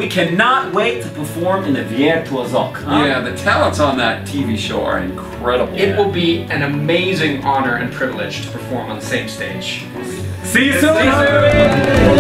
we cannot wait to perform in the Virtuózok. Yeah, the talents on that TV show are incredible. It will be an amazing honor and privilege to perform on the same stage. See you soon!